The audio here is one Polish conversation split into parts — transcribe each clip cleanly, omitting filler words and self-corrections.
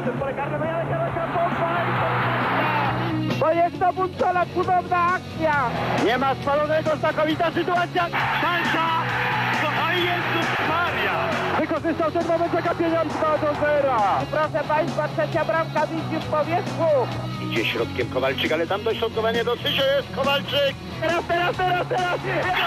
przez pole karne, Janek Janowska, to jest to Buncola, cudowna akcja! Nie ma spalonego, znakomita sytuacja! Szansa! O Jezus Maria! Wykorzystał ten moment zagapienia 2-0! Proszę Państwa, trzecia bramka widzi w powierzchu! Idzie środkiem Kowalczyk, ale tam dośrodkowanie do Sysio jest Kowalczyk! Teraz!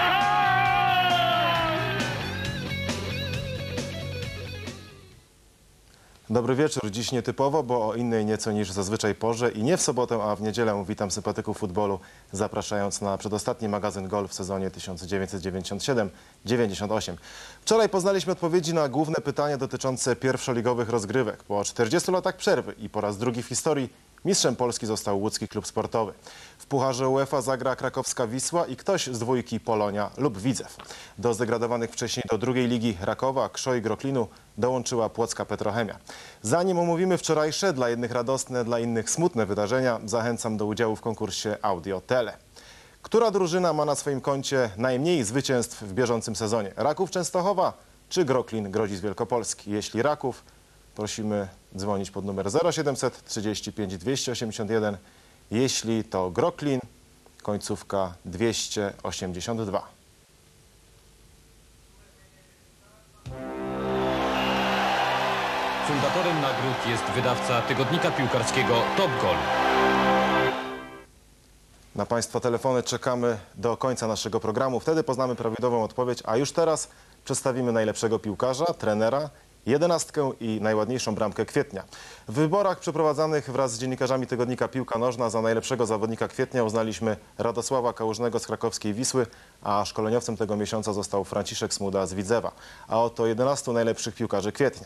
Dobry wieczór. Dziś nietypowo, bo o innej nieco niż zazwyczaj porze i nie w sobotę, a w niedzielę witam sympatyków futbolu, zapraszając na przedostatni magazyn Gol w sezonie 1997-98. Wczoraj poznaliśmy odpowiedzi na główne pytania dotyczące pierwszoligowych rozgrywek. Po 40 latach przerwy i po raz drugi w historii mistrzem Polski został łódzki klub sportowy. W Pucharze UEFA zagra krakowska Wisła i ktoś z dwójki Polonia lub Widzew. Do zdegradowanych wcześniej do drugiej ligi Rakowa, Krzoi i Groklinu dołączyła płocka Petrochemia. Zanim omówimy wczorajsze, dla jednych radosne, dla innych smutne wydarzenia, zachęcam do udziału w konkursie Audio Tele. Która drużyna ma na swoim koncie najmniej zwycięstw w bieżącym sezonie? Raków Częstochowa czy Groklin Grodzisk Wielkopolski? Jeśli Raków, prosimy dzwonić pod numer 0700 35 281. Jeśli to Groklin, końcówka 282. Fundatorem nagród jest wydawca tygodnika piłkarskiego Top Goal. Na Państwa telefony czekamy do końca naszego programu. Wtedy poznamy prawidłową odpowiedź, a już teraz przedstawimy najlepszego piłkarza, trenera, 11 i najładniejszą bramkę kwietnia. W wyborach przeprowadzanych wraz z dziennikarzami tygodnika Piłka Nożna za najlepszego zawodnika kwietnia uznaliśmy Radosława Kałużnego z krakowskiej Wisły, a szkoleniowcem tego miesiąca został Franciszek Smuda z Widzewa. A oto 11 najlepszych piłkarzy kwietnia.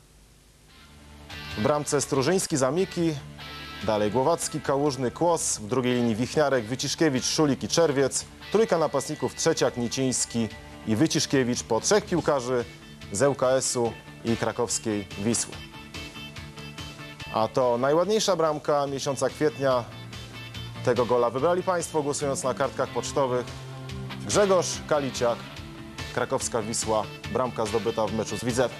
W bramce Strużyński, Zamiki, dalej Głowacki, Kałużny, Kłos, w drugiej linii Wichniarek, Wyciszkiewicz, Szulik i Czerwiec, trójka napastników Trzeciak, Niciński i Wyciszkiewicz po trzech piłkarzy z ŁKS-u i krakowskiej Wisły. A to najładniejsza bramka miesiąca kwietnia. Tego gola wybrali Państwo, głosując na kartkach pocztowych. Grzegorz Kaliciak, krakowska Wisła, bramka zdobyta w meczu z Widzewem.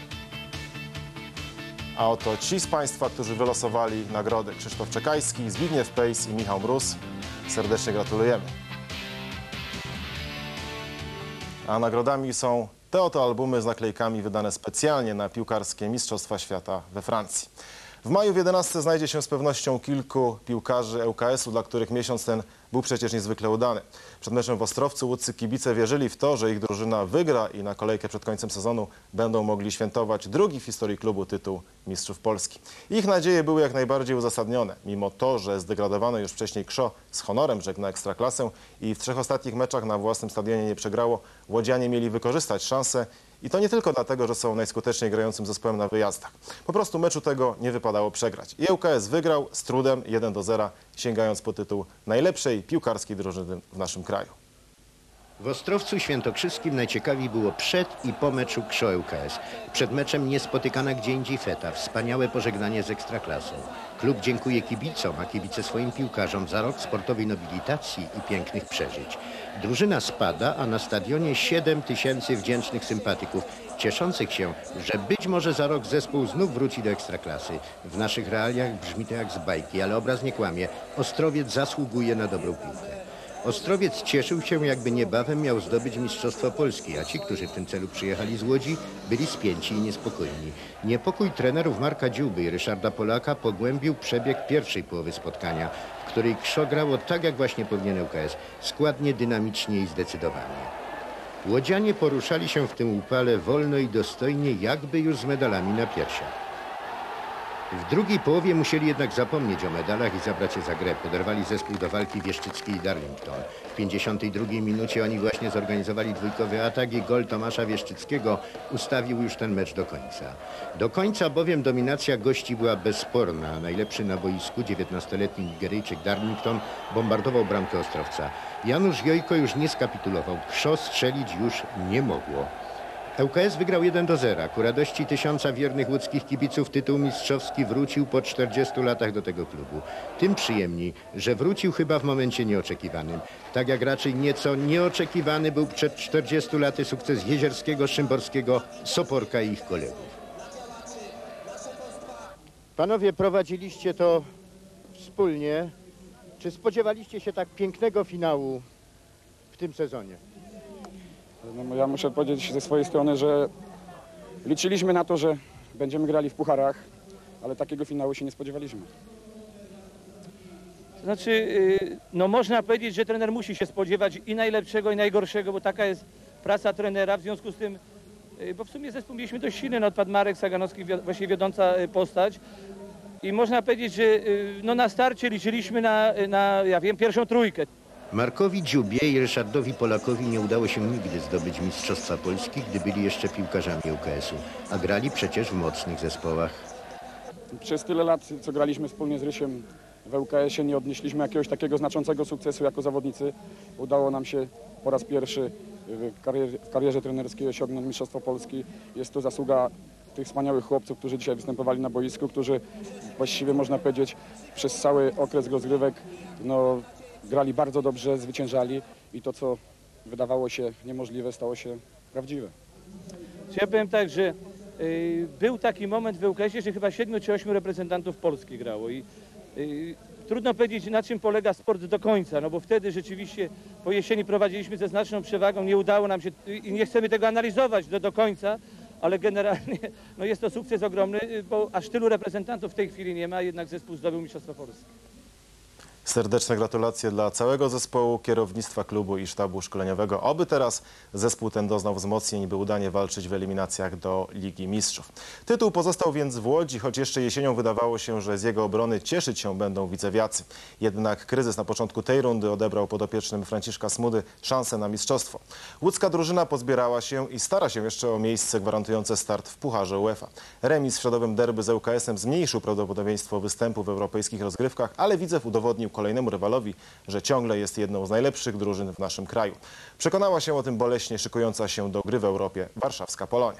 A oto ci z Państwa, którzy wylosowali nagrody. Krzysztof Czekajski, Zbigniew Pejs i Michał Mróz. Serdecznie gratulujemy. A nagrodami są te oto albumy z naklejkami wydane specjalnie na piłkarskie Mistrzostwa Świata we Francji. W maju w 11 znajdzie się z pewnością kilku piłkarzy ŁKS-u, dla których miesiąc ten był przecież niezwykle udany. Przed meczem w Ostrowcu łódzcy kibice wierzyli w to, że ich drużyna wygra i na kolejkę przed końcem sezonu będą mogli świętować drugi w historii klubu tytuł Mistrzów Polski. Ich nadzieje były jak najbardziej uzasadnione, mimo to, że zdegradowano już wcześniej KSZO z honorem żegna Ekstraklasę i w 3 ostatnich meczach na własnym stadionie nie przegrało, łodzianie mieli wykorzystać szansę. I to nie tylko dlatego, że są najskuteczniej grającym zespołem na wyjazdach. Po prostu meczu tego nie wypadało przegrać. I ŁKS wygrał z trudem 1-0, sięgając po tytuł najlepszej piłkarskiej drużyny w naszym kraju. W Ostrowcu Świętokrzyskim najciekawiej było przed i po meczu KSZO ŁKS. Przed meczem niespotykana gdzie indziej feta, wspaniałe pożegnanie z Ekstraklasą. Klub dziękuje kibicom, a kibice swoim piłkarzom za rok sportowej nobilitacji i pięknych przeżyć. Drużyna spada, a na stadionie 7 000 wdzięcznych sympatyków, cieszących się, że być może za rok zespół znów wróci do Ekstraklasy. W naszych realiach brzmi to jak z bajki, ale obraz nie kłamie. Ostrowiec zasługuje na dobrą piłkę. Ostrowiec cieszył się, jakby niebawem miał zdobyć Mistrzostwo Polski, a ci, którzy w tym celu przyjechali z Łodzi, byli spięci i niespokojni. Niepokój trenerów Marka Dziuby i Ryszarda Polaka pogłębił przebieg pierwszej połowy spotkania, w której KSZO grało tak, jak właśnie powinien ŁKS, składnie, dynamicznie i zdecydowanie. Łodzianie poruszali się w tym upale wolno i dostojnie, jakby już z medalami na piersiach. W drugiej połowie musieli jednak zapomnieć o medalach i zabrać się za grę. Poderwali zespół do walki Wieszczycki i Darlington. W 52 minucie oni właśnie zorganizowali dwójkowy atak i gol Tomasza Wieszczyckiego ustawił już ten mecz do końca. Do końca bowiem dominacja gości była bezsporna. Najlepszy na boisku 19-letni Nigeryjczyk Darlington bombardował bramkę Ostrowca. Janusz Jojko już nie skapitulował. KSZO strzelić już nie mogło. ŁKS wygrał 1-0. Ku radości 1000 wiernych łódzkich kibiców tytuł mistrzowski wrócił po 40 latach do tego klubu. Tym przyjemniej, że wrócił chyba w momencie nieoczekiwanym. Tak jak raczej nieco nieoczekiwany był przed 40 laty sukces Jezierskiego, Szymborskiego, Soporka i ich kolegów. Panowie, prowadziliście to wspólnie. Czy spodziewaliście się tak pięknego finału w tym sezonie? No, ja muszę powiedzieć ze swojej strony, że liczyliśmy na to, że będziemy grali w pucharach, ale takiego finału się nie spodziewaliśmy. To znaczy, no można powiedzieć, że trener musi się spodziewać i najlepszego, i najgorszego, bo taka jest praca trenera. W związku z tym, bo w sumie zespół mieliśmy dość silny, no odpadł Marek Saganowski, właśnie wiodąca postać. I można powiedzieć, że no na starcie liczyliśmy ja wiem, pierwszą trójkę. Markowi Dziubie i Ryszardowi Polakowi nie udało się nigdy zdobyć Mistrzostwa Polski, gdy byli jeszcze piłkarzami ŁKS-u, a grali przecież w mocnych zespołach. Przez tyle lat, co graliśmy wspólnie z Rysiem w ŁKS-ie, nie odnieśliśmy jakiegoś takiego znaczącego sukcesu jako zawodnicy. Udało nam się po raz pierwszy w karierze trenerskiej osiągnąć Mistrzostwo Polski. Jest to zasługa tych wspaniałych chłopców, którzy dzisiaj występowali na boisku, którzy właściwie można powiedzieć przez cały okres rozgrywek grali bardzo dobrze, zwyciężali i to, co wydawało się niemożliwe, stało się prawdziwe. Ja powiem tak, że był taki moment w ŁKS-ie, że chyba 7 czy 8 reprezentantów Polski grało i trudno powiedzieć, na czym polega sport do końca, no bo wtedy rzeczywiście po jesieni prowadziliśmy ze znaczną przewagą, nie udało nam się i nie chcemy tego analizować do końca, ale generalnie no jest to sukces ogromny, bo aż tylu reprezentantów w tej chwili nie ma, jednak zespół zdobył Mistrzostwo Polski. Serdeczne gratulacje dla całego zespołu, kierownictwa klubu i sztabu szkoleniowego. Oby teraz zespół ten doznał wzmocnień, by udanie walczyć w eliminacjach do Ligi Mistrzów. Tytuł pozostał więc w Łodzi, choć jeszcze jesienią wydawało się, że z jego obrony cieszyć się będą widzewiacy. Jednak kryzys na początku tej rundy odebrał podopiecznym Franciszka Smudy szansę na mistrzostwo. Łódzka drużyna pozbierała się i stara się jeszcze o miejsce gwarantujące start w Pucharze UEFA. Remis w środowym derby z ŁKS-em zmniejszył prawdopodobieństwo występu w europejskich rozgrywkach, ale Widzew udowodnił kolejnemu rywalowi, że ciągle jest jedną z najlepszych drużyn w naszym kraju. Przekonała się o tym boleśnie szykująca się do gry w Europie warszawska Polonia.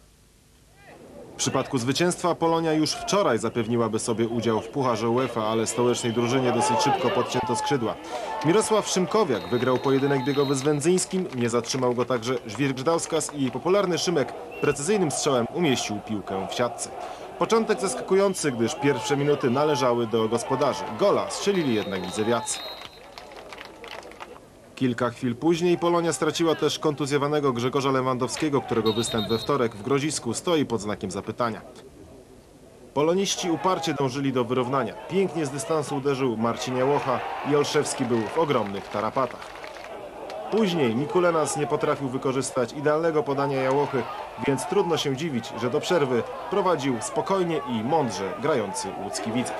W przypadku zwycięstwa Polonia już wczoraj zapewniłaby sobie udział w Pucharze UEFA, ale stołecznej drużynie dosyć szybko podcięto skrzydła. Mirosław Szymkowiak wygrał pojedynek biegowy z Wędzyńskim, nie zatrzymał go także Żwir Gdauskas i popularny Szymek precyzyjnym strzałem umieścił piłkę w siatce. Początek zaskakujący, gdyż pierwsze minuty należały do gospodarzy. Gola strzelili jednak widzewiacy. Kilka chwil później Polonia straciła też kontuzjowanego Grzegorza Lewandowskiego, którego występ we wtorek w Grodzisku stoi pod znakiem zapytania. Poloniści uparcie dążyli do wyrównania. Pięknie z dystansu uderzył Marcin Jałocha i Olszewski był w ogromnych tarapatach. Później Mikulenas nie potrafił wykorzystać idealnego podania Jałochy, więc trudno się dziwić, że do przerwy prowadził spokojnie i mądrze grający łódzki Widzew.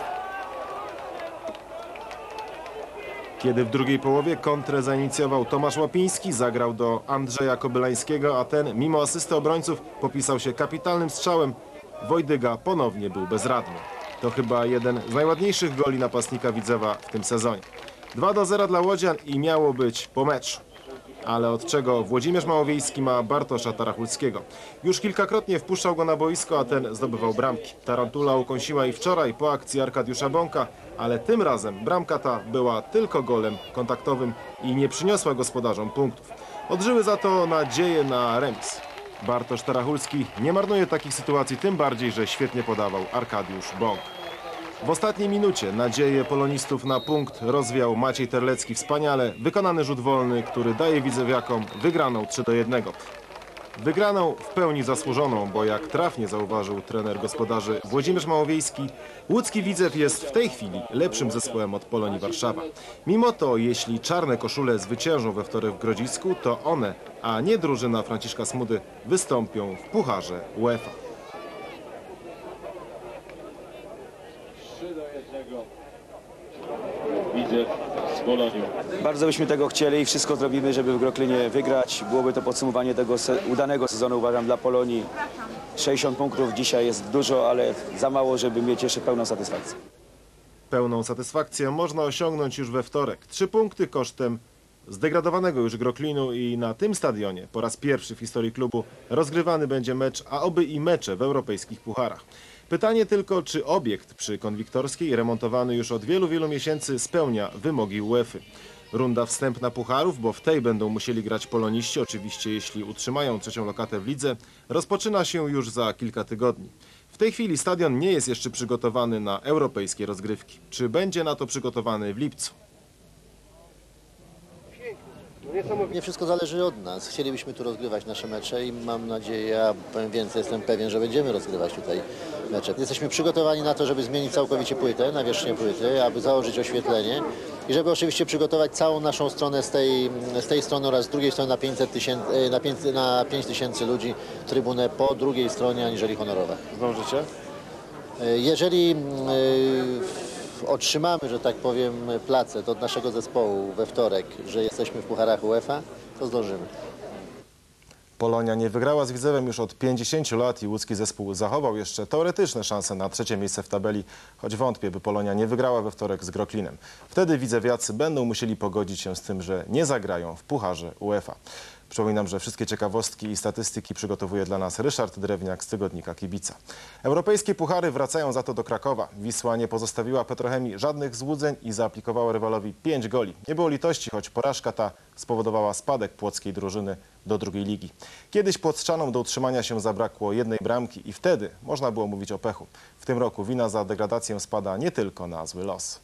Kiedy w drugiej połowie kontrę zainicjował Tomasz Łapiński, zagrał do Andrzeja Kobylańskiego, a ten mimo asysty obrońców popisał się kapitalnym strzałem. Wojdyga ponownie był bezradny. To chyba jeden z najładniejszych goli napastnika Widzewa w tym sezonie. 2-0 dla łodzian i miało być po meczu. Ale od czego Włodzimierz Małowiejski ma Bartosza Tarachulskiego. Już kilkakrotnie wpuszczał go na boisko, a ten zdobywał bramki. Tarantula ukąsiła i wczoraj po akcji Arkadiusza Bąka, ale tym razem bramka ta była tylko golem kontaktowym i nie przyniosła gospodarzom punktów. Odżyły za to nadzieje na remis. Bartosz Tarachulski nie marnuje takich sytuacji, tym bardziej, że świetnie podawał Arkadiusz Bąk. W ostatniej minucie nadzieję polonistów na punkt rozwiał Maciej Terlecki wspaniale. Wykonany rzut wolny, który daje widzewiakom wygraną 3-1. Wygraną w pełni zasłużoną, bo jak trafnie zauważył trener gospodarzy Włodzimierz Małowiejski, łódzki Widzew jest w tej chwili lepszym zespołem od Polonii Warszawa. Mimo to, jeśli czarne koszule zwyciężą we wtorek w Grodzisku, to one, a nie drużyna Franciszka Smudy, wystąpią w Pucharze UEFA. 3-1 Widzew z Polonią. Bardzo byśmy tego chcieli i wszystko zrobimy, żeby w Groklinie wygrać. Byłoby to podsumowanie tego udanego sezonu, uważam, dla Polonii. 60 punktów dzisiaj jest dużo, ale za mało, żeby mieć jeszcze pełną satysfakcję. Pełną satysfakcję można osiągnąć już we wtorek. 3 punkty kosztem zdegradowanego już Groklinu i na tym stadionie po raz pierwszy w historii klubu rozgrywany będzie mecz, a oby i mecze w europejskich pucharach. Pytanie tylko, czy obiekt przy Konwiktorskiej, remontowany już od wielu miesięcy, spełnia wymogi UEFA. Runda wstępna pucharów, bo w tej będą musieli grać poloniści, oczywiście jeśli utrzymają trzecią lokatę w lidze, rozpoczyna się już za kilka tygodni. W tej tej chwili stadion nie jest jeszcze przygotowany na europejskie rozgrywki. Czy będzie na to przygotowany w lipcu? Nie wszystko zależy od nas. Chcielibyśmy tu rozgrywać nasze mecze i mam nadzieję, ja powiem więcej, jestem pewien, że będziemy rozgrywać tutaj mecze. Jesteśmy przygotowani na to, żeby zmienić całkowicie płytę, nawierzchnię płyty, aby założyć oświetlenie i żeby oczywiście przygotować całą naszą stronę z tej strony oraz z drugiej strony na 5 tysięcy ludzi, trybunę po drugiej stronie aniżeli honorowa. Zdążycie? Jeżeli otrzymamy, że tak powiem, placet od naszego zespołu we wtorek, że jesteśmy w pucharach UEFA, to zdążymy. Polonia nie wygrała z Widzewem już od 50 lat i łódzki zespół zachował jeszcze teoretyczne szanse na trzecie miejsce w tabeli, choć wątpię, by Polonia nie wygrała we wtorek z Groklinem. Wtedy widzewiacy będą musieli pogodzić się z tym, że nie zagrają w pucharze UEFA. Przypominam, że wszystkie ciekawostki i statystyki przygotowuje dla nas Ryszard Drewniak z tygodnika Kibica. Europejskie puchary wracają za to do Krakowa. Wisła nie pozostawiła Petrochemii żadnych złudzeń i zaaplikowała rywalowi 5 goli. Nie było litości, choć porażka ta spowodowała spadek płockiej drużyny do drugiej ligi. Kiedyś Płoczanom do utrzymania się zabrakło jednej bramki i wtedy można było mówić o pechu. W tym roku wina za degradację spada nie tylko na zły los.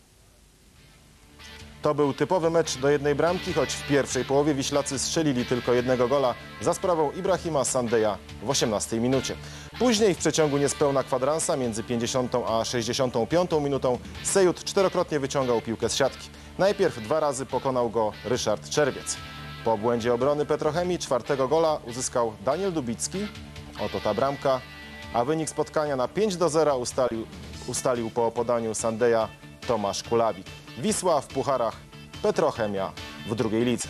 To był typowy mecz do jednej bramki, choć w pierwszej połowie Wiślacy strzelili tylko jednego gola za sprawą Ibrahima Sandeja w 18 minucie. Później w przeciągu niespełna kwadransa między 50 a 65 minutą Sejut czterokrotnie wyciągał piłkę z siatki. Najpierw 2 razy pokonał go Ryszard Czerwiec. Po błędzie obrony Petrochemii czwartego gola uzyskał Daniel Dubicki. Oto ta bramka, a wynik spotkania na 5-0 ustalił po podaniu Sandeja Tomasz Kulawik. Wisła w pucharach, Petrochemia w drugiej lidze.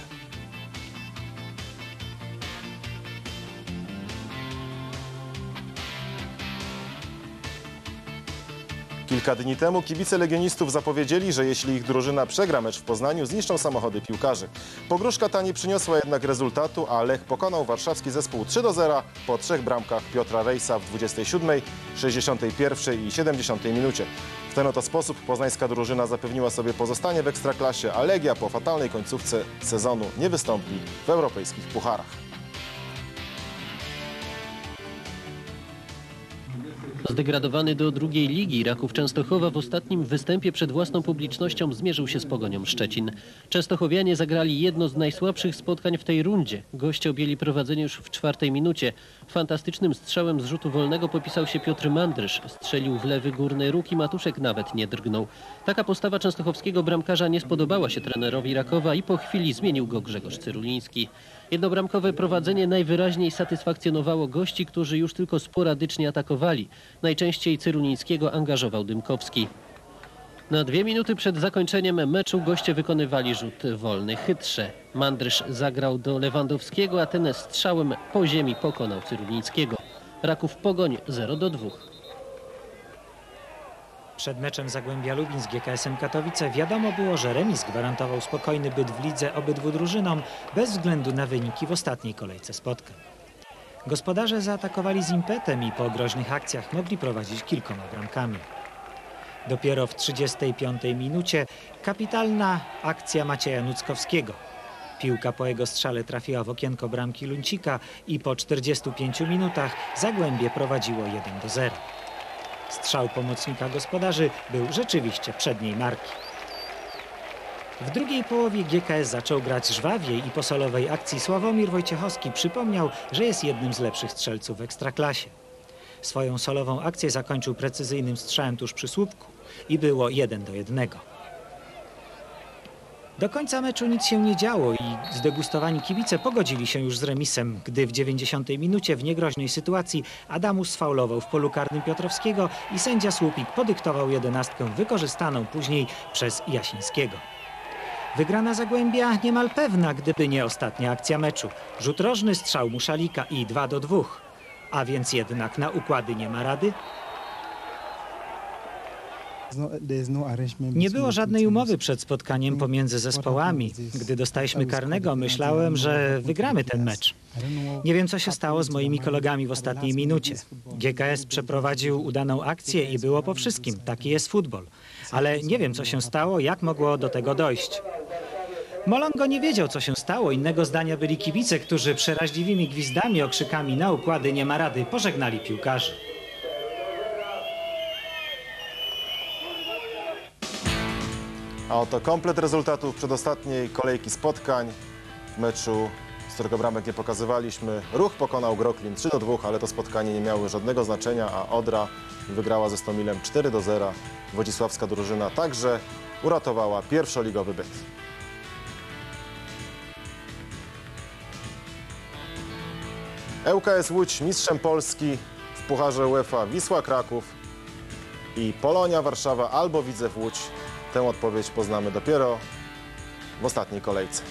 Kilka dni temu kibice legionistów zapowiedzieli, że jeśli ich drużyna przegra mecz w Poznaniu, zniszczą samochody piłkarzy. Pogróżka ta nie przyniosła jednak rezultatu, a Lech pokonał warszawski zespół 3-0 po 3 bramkach Piotra Rejsa w 27, 61 i 70 minucie. W ten oto sposób poznańska drużyna zapewniła sobie pozostanie w Ekstraklasie, a Legia po fatalnej końcówce sezonu nie wystąpi w europejskich pucharach. Zdegradowany do drugiej ligi, Raków Częstochowa w ostatnim występie przed własną publicznością zmierzył się z Pogonią Szczecin. Częstochowianie zagrali jedno z najsłabszych spotkań w tej rundzie. Goście objęli prowadzenie już w 4 minucie. Fantastycznym strzałem z rzutu wolnego popisał się Piotr Mandrysz. Strzelił w lewy górny róg i Matuszek nawet nie drgnął. Taka postawa częstochowskiego bramkarza nie spodobała się trenerowi Rakowa i po chwili zmienił go Grzegorz Cyruliński. Jednobramkowe prowadzenie najwyraźniej satysfakcjonowało gości, którzy już tylko sporadycznie atakowali. Najczęściej Cyrulińskiego angażował Dymkowski. Na 2 minuty przed zakończeniem meczu goście wykonywali rzut wolny chytrze. Mandrysz zagrał do Lewandowskiego, a ten strzałem po ziemi pokonał Cyrulińskiego. Raków Pogoń 0-2. Przed meczem Zagłębia Lubin z GKS-em Katowice wiadomo było, że remis gwarantował spokojny byt w lidze obydwu drużynom bez względu na wyniki w ostatniej kolejce spotkań. Gospodarze zaatakowali z impetem i po groźnych akcjach mogli prowadzić kilkoma bramkami. Dopiero w 35 minucie kapitalna akcja Macieja Nuckowskiego. Piłka po jego strzale trafiła w okienko bramki Luncika i po 45 minutach Zagłębie prowadziło 1-0. Strzał pomocnika gospodarzy był rzeczywiście przedniej marki. W drugiej połowie GKS zaczął grać żwawiej i po solowej akcji Sławomir Wojciechowski przypomniał, że jest jednym z lepszych strzelców w Ekstraklasie. Swoją solową akcję zakończył precyzyjnym strzałem tuż przy słupku i było 1-1. Do końca meczu nic się nie działo i zdegustowani kibice pogodzili się już z remisem, gdy w 90 minucie w niegroźnej sytuacji Adamus sfaulował w polu karnym Piotrowskiego i sędzia Słupik podyktował 11 wykorzystaną później przez Jasińskiego. Wygrana Zagłębia niemal pewna, gdyby nie ostatnia akcja meczu. Rzut rożny, strzał Muszalika i 2-2. A więc jednak na układy nie ma rady? Nie było żadnej umowy przed spotkaniem pomiędzy zespołami. Gdy dostaliśmy karnego, myślałem, że wygramy ten mecz. Nie wiem, co się stało z moimi kolegami w ostatniej minucie. GKS przeprowadził udaną akcję i było po wszystkim. Taki jest futbol. Ale nie wiem, co się stało, jak mogło do tego dojść. Molongo nie wiedział, co się stało. Innego zdania byli kibice, którzy przeraźliwymi gwizdami, okrzykami na układy nie ma rady pożegnali piłkarzy. A oto komplet rezultatów przedostatniej kolejki spotkań w meczu, z którego bramek nie pokazywaliśmy. Ruch pokonał Groklin 3-2, ale to spotkanie nie miało żadnego znaczenia, a Odra wygrała ze Stomilem 4-0. Wodzisławska drużyna także uratowała pierwszoligowy byt. ŁKS Łódź mistrzem Polski w Pucharze UEFA Wisła Kraków i Polonia Warszawa albo Widzew Łódź. Tę odpowiedź poznamy dopiero w ostatniej kolejce.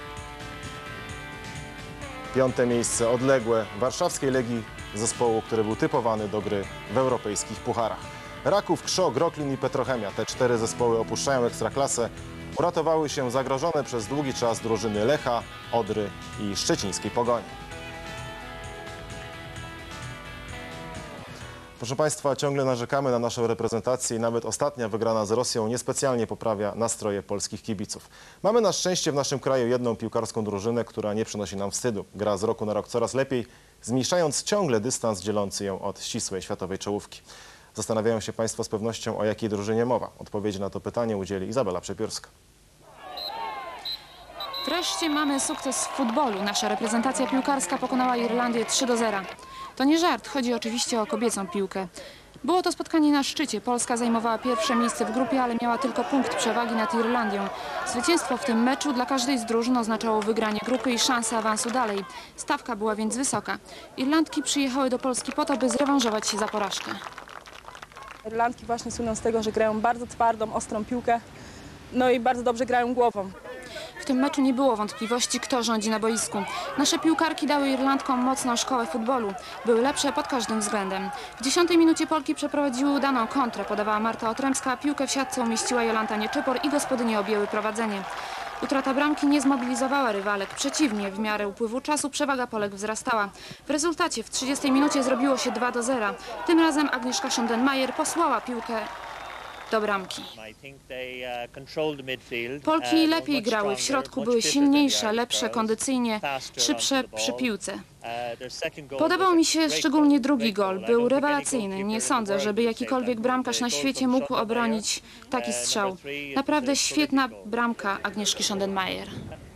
5. miejsce odległe warszawskiej Legii, zespołu, który był typowany do gry w europejskich pucharach. Raków, Krzoo, Groklin i Petrochemia, te 4 zespoły opuszczają Ekstraklasę. Uratowały się zagrożone przez długi czas drużyny Lecha, Odry i szczecińskiej Pogoni. Proszę Państwa, ciągle narzekamy na naszą reprezentację i nawet ostatnia wygrana z Rosją niespecjalnie poprawia nastroje polskich kibiców. Mamy na szczęście w naszym kraju jedną piłkarską drużynę, która nie przynosi nam wstydu. Gra z roku na rok coraz lepiej, zmniejszając ciągle dystans dzielący ją od ścisłej światowej czołówki. Zastanawiają się Państwo z pewnością, o jakiej drużynie mowa. Odpowiedzi na to pytanie udzieli Izabela Przepiórska. Wreszcie mamy sukces w futbolu. Nasza reprezentacja piłkarska pokonała Irlandię 3-0. To nie żart, chodzi oczywiście o kobiecą piłkę. Było to spotkanie na szczycie. Polska zajmowała pierwsze miejsce w grupie, ale miała tylko punkt przewagi nad Irlandią. Zwycięstwo w tym meczu dla każdej z drużyn oznaczało wygranie grupy i szansę awansu dalej. Stawka była więc wysoka. Irlandki przyjechały do Polski po to, by zrewanżować się za porażkę. Irlandki właśnie słyną z tego, że grają bardzo twardą, ostrą piłkę, no i bardzo dobrze grają głową. W tym meczu nie było wątpliwości, kto rządzi na boisku. Nasze piłkarki dały Irlandkom mocną szkołę futbolu. Były lepsze pod każdym względem. W 10. minucie Polki przeprowadziły udaną kontrę. Podawała Marta Otremska, a piłkę w siatce umieściła Jolanta Nieczypor i gospodynie objęły prowadzenie. Utrata bramki nie zmobilizowała rywalek. Przeciwnie, w miarę upływu czasu przewaga Polek wzrastała. W rezultacie w 30. minucie zrobiło się 2-0. Tym razem Agnieszka Schondenmeier posłała piłkę do bramki. Polki lepiej grały, w środku były silniejsze, lepsze kondycyjnie, szybsze przy piłce. Podobał mi się szczególnie drugi gol, był rewelacyjny. Nie sądzę, żeby jakikolwiek bramkarz na świecie mógł obronić taki strzał. Naprawdę świetna bramka Agnieszki Schondenmeier.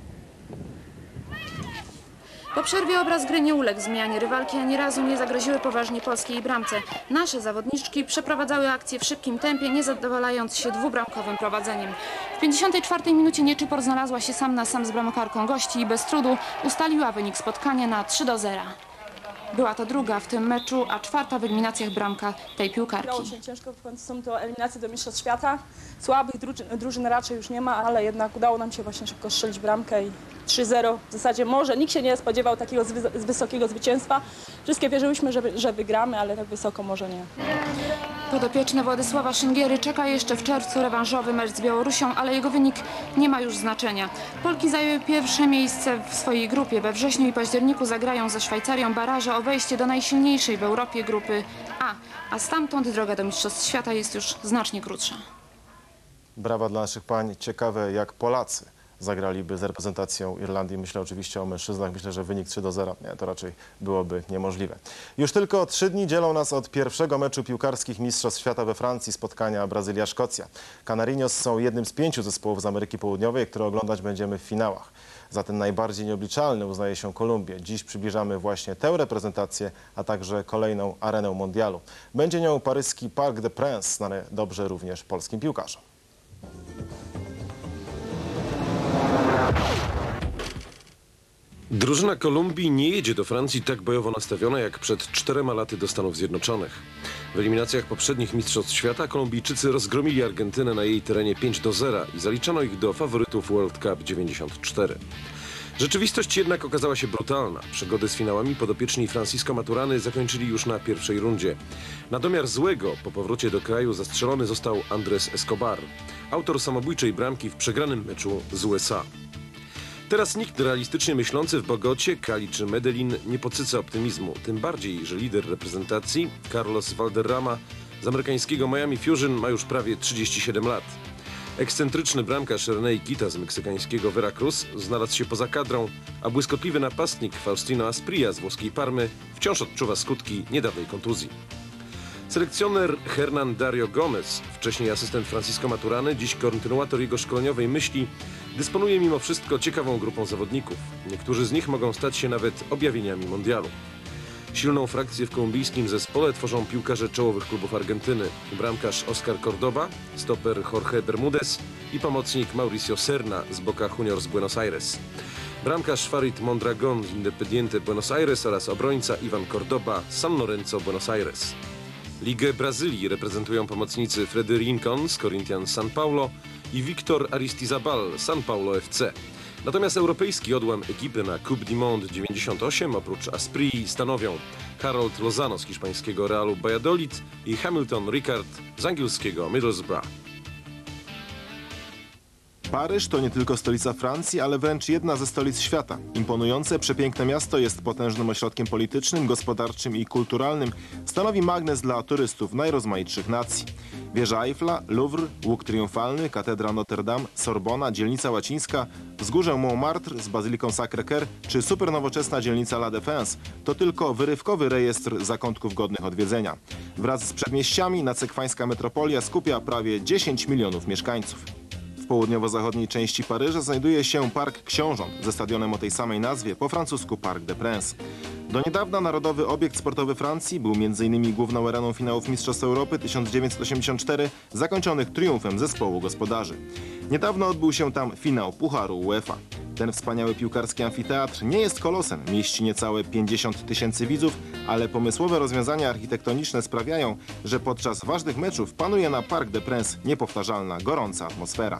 Po przerwie obraz gry nie uległ zmianie. Rywalki ani razu nie zagroziły poważnie polskiej bramce. Nasze zawodniczki przeprowadzały akcję w szybkim tempie, nie zadowalając się dwubramkowym prowadzeniem. W 54. minucie Nieczypor znalazła się sam na sam z bramkarką gości i bez trudu ustaliła wynik spotkania na 3-0. Była to druga w tym meczu, a 4. w eliminacjach bramka tej piłkarki. Grało się ciężko, w końcu są to eliminacje do Mistrzostw Świata. Słabych drużyn raczej już nie ma, ale jednak udało nam się właśnie szybko strzelić bramkę i 3-0. W zasadzie może nikt się nie spodziewał takiego wysokiego zwycięstwa. Wszystkie wierzyłyśmy, że wygramy, ale tak wysoko może nie. Podopieczne Władysława Szyngiery czeka jeszcze w czerwcu rewanżowy mecz z Białorusią, ale jego wynik nie ma już znaczenia. Polki zajęły pierwsze miejsce w swojej grupie. We wrześniu i październiku zagrają ze Szwajcarią baraże o wejście do najsilniejszej w Europie grupy a stamtąd droga do Mistrzostw Świata jest już znacznie krótsza. Brawa dla naszych pań. Ciekawe, jak Polacy zagraliby z reprezentacją Irlandii. Myślę oczywiście o mężczyznach. Myślę, że wynik 3-0 to raczej byłoby niemożliwe. Już tylko 3 dni dzielą nas od pierwszego meczu piłkarskich Mistrzostw Świata we Francji, spotkania Brazylia-Szkocja. Canarinos są jednym z 5 zespołów z Ameryki Południowej, które oglądać będziemy w finałach. Za ten najbardziej nieobliczalny uznaje się Kolumbię. Dziś przybliżamy właśnie tę reprezentację, a także kolejną arenę mundialu. Będzie nią paryski Parc des Princes, znany dobrze również polskim piłkarzom. Drużyna Kolumbii nie jedzie do Francji tak bojowo nastawiona jak przed 4 laty do Stanów Zjednoczonych. W eliminacjach poprzednich Mistrzostw Świata Kolumbijczycy rozgromili Argentynę na jej terenie 5-0 i zaliczano ich do faworytów World Cup 94. Rzeczywistość jednak okazała się brutalna. Przygody z finałami podopieczni Francisco Maturany zakończyli już na pierwszej rundzie. Na domiar złego po powrocie do kraju zastrzelony został Andrés Escobar, autor samobójczej bramki w przegranym meczu z USA. Teraz nikt realistycznie myślący w Bogocie, Cali czy Medellin nie podsyca optymizmu. Tym bardziej, że lider reprezentacji, Carlos Valderrama z amerykańskiego Miami Fusion ma już prawie 37 lat. Ekscentryczny bramkarz René Kita z meksykańskiego Veracruz znalazł się poza kadrą, a błyskotliwy napastnik Faustino Asprilla z włoskiej Parmy wciąż odczuwa skutki niedawnej kontuzji. Selekcjoner Hernan Dario Gomez, wcześniej asystent Francisco Maturany, dziś kontynuator jego szkoleniowej myśli, dysponuje mimo wszystko ciekawą grupą zawodników. Niektórzy z nich mogą stać się nawet objawieniami mundialu. Silną frakcję w kolumbijskim zespole tworzą piłkarze czołowych klubów Argentyny. Bramkarz Oscar Cordoba, stoper Jorge Bermudez i pomocnik Mauricio Serna z Boca Juniors Buenos Aires. Bramkarz Farid Mondragon z Independiente Buenos Aires oraz obrońca Ivan Cordoba z San Lorenzo Buenos Aires. Ligę Brazylii reprezentują pomocnicy Freddy Rincon z Corinthians São Paulo i Victor Aristizabal z São Paulo FC. Natomiast europejski odłam ekipy na Coupe du Monde 98 oprócz Asprilla stanowią Harold Lozano z hiszpańskiego Realu Valladolid i Hamilton Ricard z angielskiego Middlesbrough. Paryż to nie tylko stolica Francji, ale wręcz jedna ze stolic świata. Imponujące, przepiękne miasto jest potężnym ośrodkiem politycznym, gospodarczym i kulturalnym. Stanowi magnes dla turystów najrozmaitszych nacji. Wieża Eiffla, Louvre, Łuk Triumfalny, Katedra Notre Dame, Sorbona, dzielnica łacińska, wzgórze Montmartre z bazyliką Sacré-Cœur czy supernowoczesna dzielnica La Défense to tylko wyrywkowy rejestr zakątków godnych odwiedzenia. Wraz z przedmieściami nacekwańska metropolia skupia prawie 10 milionów mieszkańców. W południowo-zachodniej części Paryża znajduje się Park Książąt ze stadionem o tej samej nazwie, po francusku Parc des Princes. Do niedawna narodowy obiekt sportowy Francji był m.in. główną areną finałów Mistrzostw Europy 1984, zakończonych triumfem zespołu gospodarzy. Niedawno odbył się tam finał Pucharu UEFA. Ten wspaniały piłkarski amfiteatr nie jest kolosem, mieści niecałe 50 000 widzów, ale pomysłowe rozwiązania architektoniczne sprawiają, że podczas ważnych meczów panuje na Parc des Princes niepowtarzalna, gorąca atmosfera.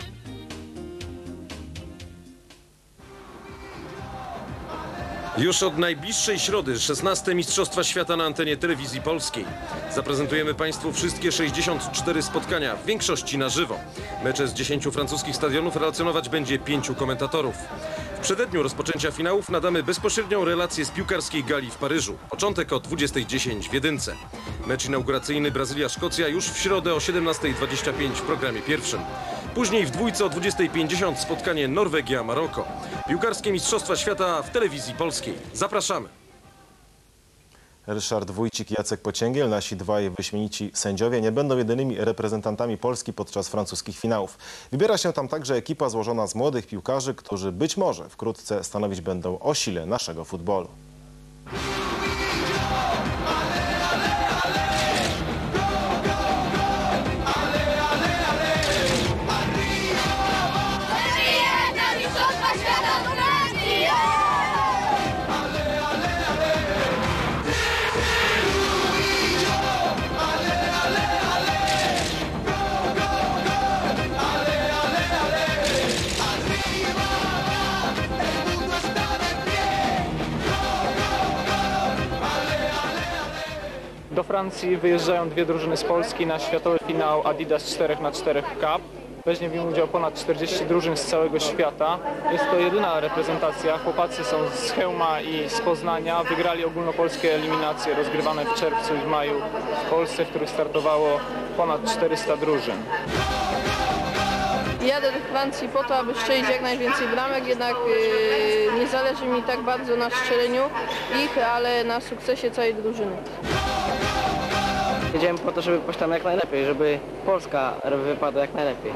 Już od najbliższej środy 16. Mistrzostwa Świata na antenie telewizji polskiej. Zaprezentujemy Państwu wszystkie 64 spotkania, w większości na żywo. Mecze z 10 francuskich stadionów relacjonować będzie 5 komentatorów. W przededniu rozpoczęcia finałów nadamy bezpośrednią relację z piłkarskiej gali w Paryżu. Początek o 20:10 w Jedynce. Mecz inauguracyjny Brazylia-Szkocja już w środę o 17:25 w programie pierwszym. Później w dwójce o 20:50 spotkanie Norwegia-Maroko. Piłkarskie Mistrzostwa Świata w telewizji polskiej. Zapraszamy. Ryszard Wójcik i Jacek Pocięgiel, nasi dwaj wyśmienici sędziowie, nie będą jedynymi reprezentantami Polski podczas francuskich finałów. Wybiera się tam także ekipa złożona z młodych piłkarzy, którzy być może wkrótce stanowić będą o sile naszego futbolu. Do Francji wyjeżdżają dwie drużyny z Polski na światowy finał Adidas 4x4 Cup. Weźmie w nim udział ponad 40 drużyn z całego świata. Jest to jedyna reprezentacja. Chłopacy są z Chełma i z Poznania. Wygrali ogólnopolskie eliminacje rozgrywane w czerwcu i w maju w Polsce, w których startowało ponad 400 drużyn. Jadę do Francji po to, aby strzelić jak najwięcej bramek, jednak nie zależy mi tak bardzo na strzeleniu ich, ale na sukcesie całej drużyny. Jedziemy po to, żeby pójść tam jak najlepiej, żeby Polska wypadła jak najlepiej.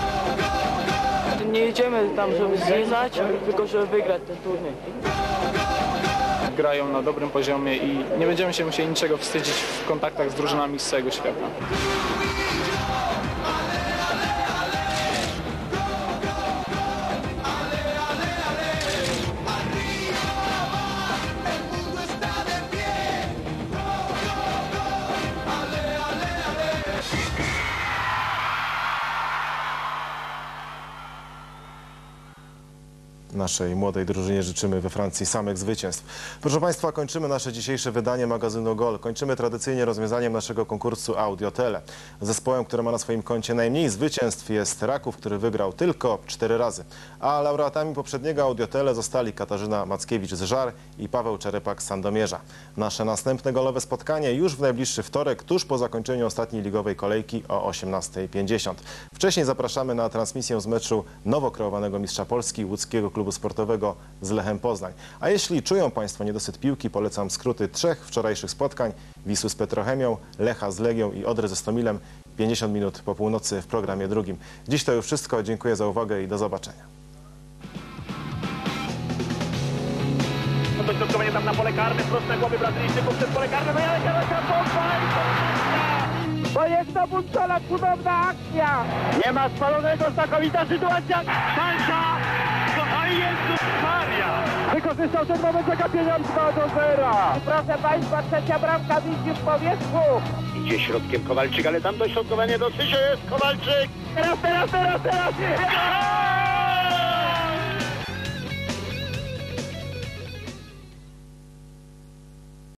Nie jedziemy tam, żeby zjeżdżać, tylko żeby wygrać ten turniej. Grają na dobrym poziomie i nie będziemy się musieli niczego wstydzić w kontaktach z drużynami z całego świata. Naszej młodej drużynie życzymy we Francji samych zwycięstw. Proszę Państwa, kończymy nasze dzisiejsze wydanie magazynu GOL. Kończymy tradycyjnie rozwiązaniem naszego konkursu Audiotele. Zespołem, który ma na swoim koncie najmniej zwycięstw, jest Raków, który wygrał tylko 4 razy. A laureatami poprzedniego Audiotele zostali Katarzyna Mackiewicz z Żar i Paweł Czerepak z Sandomierza. Nasze następne golowe spotkanie już w najbliższy wtorek, tuż po zakończeniu ostatniej ligowej kolejki o 18:50. Wcześniej zapraszamy na transmisję z meczu nowo kreowanego mistrza Polski łódzkiego klubu Klubu Sportowego z Lechem Poznań. A jeśli czują Państwo niedosyt piłki, polecam skróty 3 wczorajszych spotkań: Wisły z Petrochemią, Lecha z Legią i Odry ze Stomilem. 50 minut po północy w programie drugim. Dziś to już wszystko. Dziękuję za uwagę i do zobaczenia. Dośrodkowanie tam na pole karne, wprost na głowy Brazylijczyków przez pole karne, no ale to jest obudczona cudowna akcja! Nie ma spalonego, znakomita sytuacja! Szansa! Oj Jezus Maria! Wykorzystał ten moment zagapienia 2-0! Proszę Państwa, trzecia bramka widzi w powierzchu! Idzie środkiem Kowalczyk, ale tam dośrodkowanie do Sysio jest Kowalczyk! Teraz!